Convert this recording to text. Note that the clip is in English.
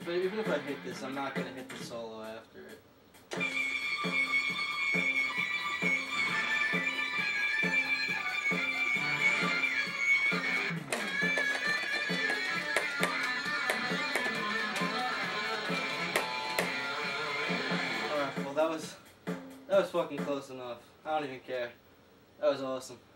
even if I hit this, I'm not gonna hit the solo after it. Alright, well that was fucking close enough. I don't even care. That was awesome.